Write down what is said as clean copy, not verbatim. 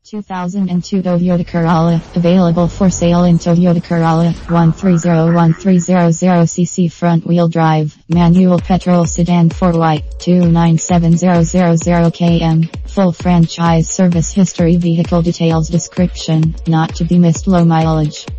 2002 Toyota Corolla, available for sale in Toyota Corolla, 1301300cc front-wheel drive, manual petrol sedan 4Y, 297000 km, full franchise service history vehicle details description, not to be missed low mileage.